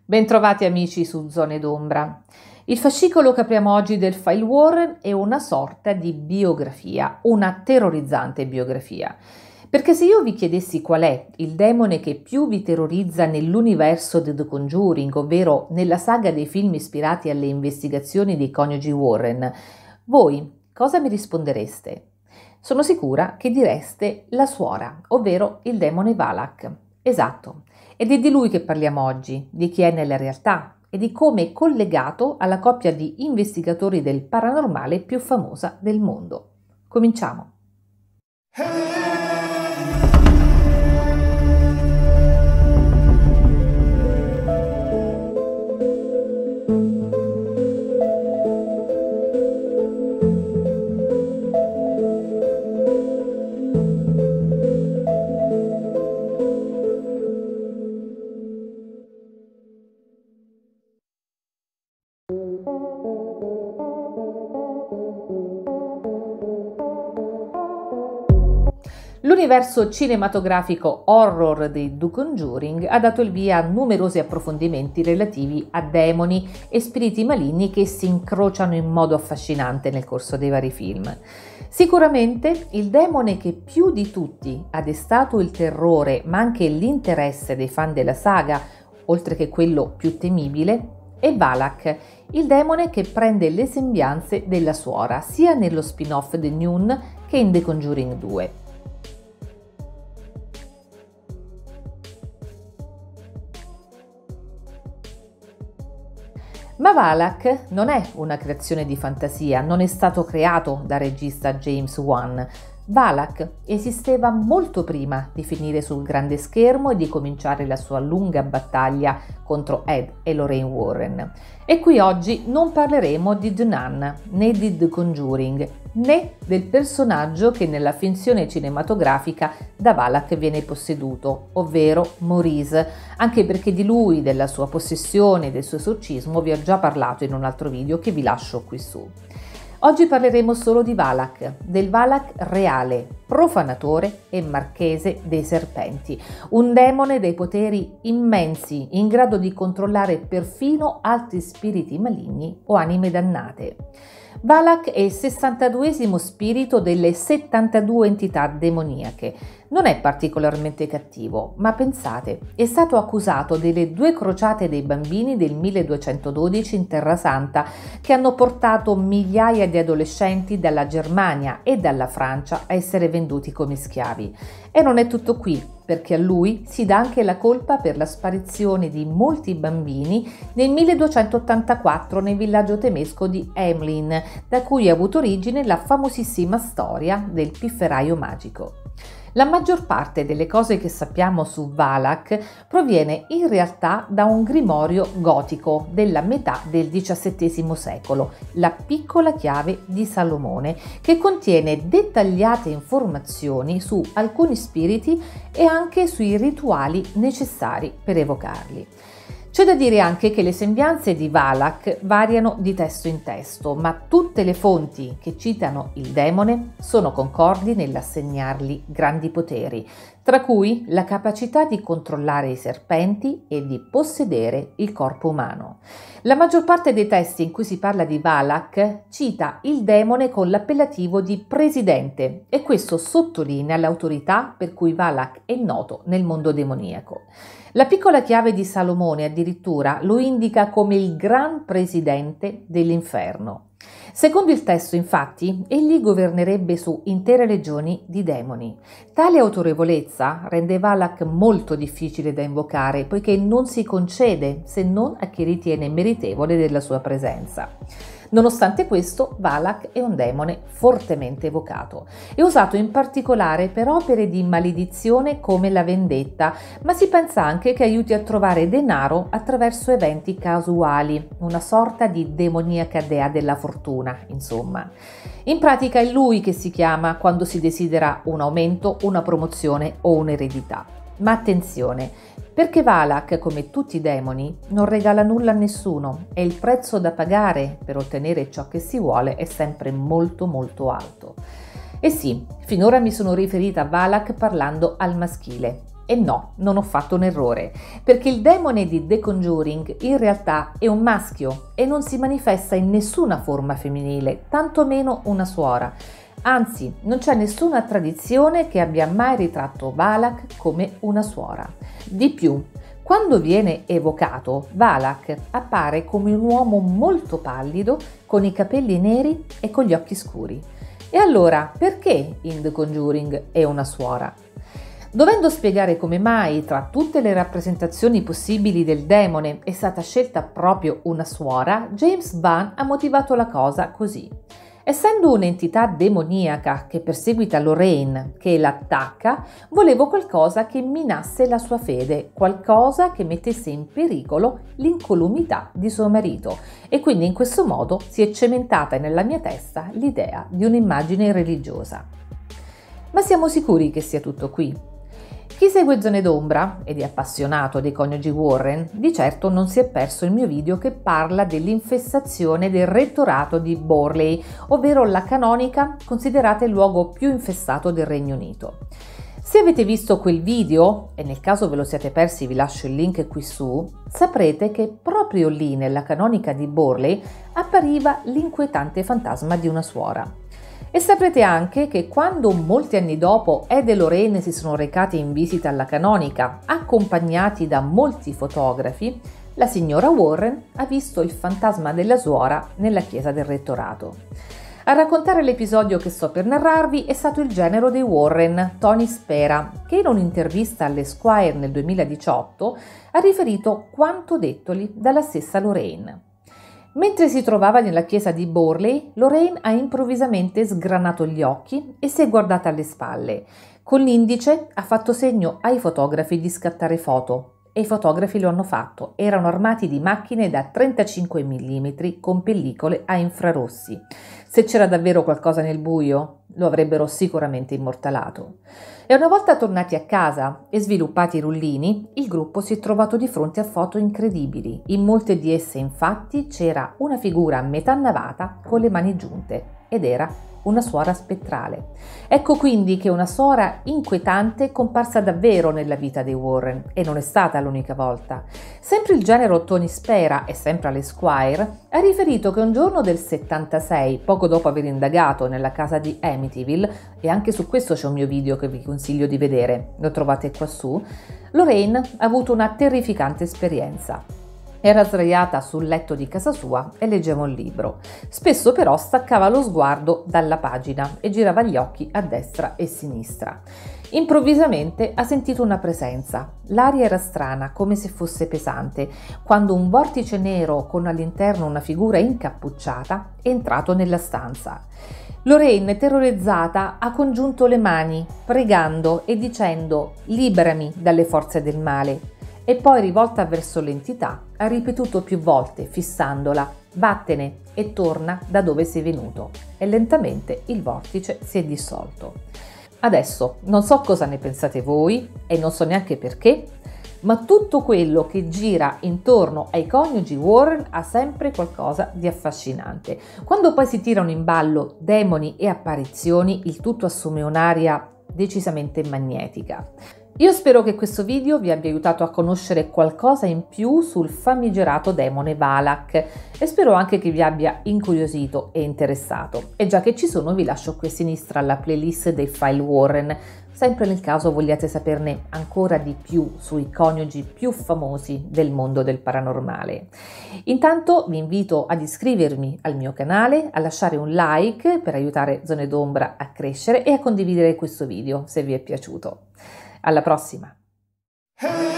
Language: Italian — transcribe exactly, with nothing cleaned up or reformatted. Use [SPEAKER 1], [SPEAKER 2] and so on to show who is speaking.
[SPEAKER 1] Bentrovati amici su Zone d'Ombra. Il fascicolo che apriamo oggi del File Warren è una sorta di biografia, una terrorizzante biografia. Perché se io vi chiedessi qual è il demone che più vi terrorizza nell'universo di The Conjuring, ovvero nella saga dei film ispirati alle investigazioni dei coniugi Warren, voi cosa mi rispondereste? Sono sicura che direste la suora, ovvero il demone Valak. Esatto. Ed è di lui che parliamo oggi, di chi è nella realtà e di come è collegato alla coppia di investigatori del paranormale più famosa del mondo. Cominciamo! L'universo cinematografico horror di The Conjuring ha dato il via a numerosi approfondimenti relativi a demoni e spiriti maligni che si incrociano in modo affascinante nel corso dei vari film. Sicuramente il demone che più di tutti ha destato il terrore ma anche l'interesse dei fan della saga, oltre che quello più temibile, è Valak, il demone che prende le sembianze della suora sia nello spin-off The Nun che in The Conjuring due. Ma Valak non è una creazione di fantasia, non è stato creato dal regista James Wan. Valak esisteva molto prima di finire sul grande schermo e di cominciare la sua lunga battaglia contro Ed e Lorraine Warren. E qui oggi non parleremo di The Nun, né di The Conjuring, né del personaggio che nella finzione cinematografica da Valak viene posseduto, ovvero Maurice, anche perché di lui, della sua possessione e del suo esorcismo vi ho già parlato in un altro video che vi lascio qui su. Oggi parleremo solo di Valak, del Valak reale, profanatore e marchese dei serpenti, un demone dai poteri immensi, in grado di controllare perfino altri spiriti maligni o anime dannate. Valak è il sessantaduesimo spirito delle settantadue entità demoniache. Non è particolarmente cattivo, ma pensate, è stato accusato delle due crociate dei bambini del milleduecentododici in Terra Santa che hanno portato migliaia di adolescenti dalla Germania e dalla Francia a essere venduti come schiavi. E non è tutto qui, perché a lui si dà anche la colpa per la sparizione di molti bambini nel milleduecentottantaquattro nel villaggio tedesco di Emlin, da cui ha avuto origine la famosissima storia del pifferaio magico. La maggior parte delle cose che sappiamo su Valak proviene in realtà da un grimorio gotico della metà del diciassettesimo secolo, la Piccola chiave di Salomone, che contiene dettagliate informazioni su alcuni spiriti e anche sui rituali necessari per evocarli. C'è da dire anche che le sembianze di Valak variano di testo in testo, ma tutte le fonti che citano il demone sono concordi nell'assegnargli grandi poteri, tra cui la capacità di controllare i serpenti e di possedere il corpo umano. La maggior parte dei testi in cui si parla di Valak cita il demone con l'appellativo di presidente e questo sottolinea l'autorità per cui Valak è noto nel mondo demoniaco. La Piccola chiave di Salomone addirittura lo indica come il gran presidente dell'inferno. Secondo il testo, infatti, egli governerebbe su intere legioni di demoni. Tale autorevolezza rende Valak molto difficile da invocare, poiché non si concede se non a chi ritiene meritevole della sua presenza. Nonostante questo, Valak è un demone fortemente evocato e usato in particolare per opere di maledizione come la vendetta, ma si pensa anche che aiuti a trovare denaro attraverso eventi casuali, una sorta di demoniaca dea della fortuna, insomma. In pratica è lui che si chiama quando si desidera un aumento, una promozione o un'eredità. Ma attenzione, perché Valak, come tutti i demoni, non regala nulla a nessuno e il prezzo da pagare per ottenere ciò che si vuole è sempre molto molto alto. E sì, finora mi sono riferita a Valak parlando al maschile, E no, non ho fatto un errore, perché il demone di The Conjuring in realtà è un maschio e non si manifesta in nessuna forma femminile, tantomeno una suora. Anzi, non c'è nessuna tradizione che abbia mai ritratto Valak come una suora. Di più, quando viene evocato, Valak appare come un uomo molto pallido, con i capelli neri e con gli occhi scuri. E allora, perché in The Conjuring è una suora? Dovendo spiegare come mai tra tutte le rappresentazioni possibili del demone è stata scelta proprio una suora, James Wan ha motivato la cosa così. Essendo un'entità demoniaca che perseguita Lorraine, che l'attacca, volevo qualcosa che minasse la sua fede, qualcosa che mettesse in pericolo l'incolumità di suo marito, e quindi in questo modo si è cementata nella mia testa l'idea di un'immagine religiosa. Ma siamo sicuri che sia tutto qui? Chi segue Zone d'Ombra ed è appassionato dei coniugi Warren di certo non si è perso il mio video che parla dell'infestazione del rettorato di Borley, ovvero la canonica considerata il luogo più infestato del Regno Unito. Se avete visto quel video, e nel caso ve lo siate persi vi lascio il link qui su, saprete che proprio lì nella canonica di Borley appariva l'inquietante fantasma di una suora. E saprete anche che quando molti anni dopo Ed e Lorraine si sono recati in visita alla canonica, accompagnati da molti fotografi, la signora Warren ha visto il fantasma della suora nella chiesa del rettorato. A raccontare l'episodio che sto per narrarvi è stato il genero dei Warren, Tony Spera, che in un'intervista all'Esquire nel duemiladiciotto ha riferito quanto dettogli dalla stessa Lorraine. Mentre si trovava nella chiesa di Borley, Lorraine ha improvvisamente sgranato gli occhi e si è guardata alle spalle. Con l'indice ha fatto segno ai fotografi di scattare foto e i fotografi lo hanno fatto. Erano armati di macchine da trentacinque millimetri con pellicole a infrarossi. Se c'era davvero qualcosa nel buio, lo avrebbero sicuramente immortalato. E una volta tornati a casa e sviluppati i rullini, il gruppo si è trovato di fronte a foto incredibili. In molte di esse, infatti, c'era una figura a metà navata con le mani giunte ed era una suora spettrale. Ecco quindi che una suora inquietante è comparsa davvero nella vita dei Warren e non è stata l'unica volta. Sempre il genero Tony Spera e sempre all'Esquire ha riferito che un giorno del settantasei, poco dopo aver indagato nella casa di Amityville, e anche su questo c'è un mio video che vi consiglio di vedere, lo trovate qua su, Lorraine ha avuto una terrificante esperienza. Era sdraiata sul letto di casa sua e leggeva un libro. Spesso però staccava lo sguardo dalla pagina e girava gli occhi a destra e sinistra. Improvvisamente ha sentito una presenza. L'aria era strana, come se fosse pesante, quando un vortice nero con all'interno una figura incappucciata è entrato nella stanza. Lorraine, terrorizzata, ha congiunto le mani, pregando e dicendo «Liberami dalle forze del male». E poi, rivolta verso l'entità, ha ripetuto più volte, fissandola, vattene e torna da dove sei venuto. E lentamente il vortice si è dissolto. Adesso non so cosa ne pensate voi e non so neanche perché, ma tutto quello che gira intorno ai coniugi Warren ha sempre qualcosa di affascinante. Quando poi si tirano in ballo demoni e apparizioni, il tutto assume un'aria decisamente magnetica. Io spero che questo video vi abbia aiutato a conoscere qualcosa in più sul famigerato demone Valak e spero anche che vi abbia incuriosito e interessato. E già che ci sono vi lascio qui a sinistra la playlist dei file Warren, sempre nel caso vogliate saperne ancora di più sui coniugi più famosi del mondo del paranormale. Intanto vi invito ad iscrivervi al mio canale, a lasciare un like per aiutare Zone d'Ombra a crescere e a condividere questo video se vi è piaciuto. Alla prossima!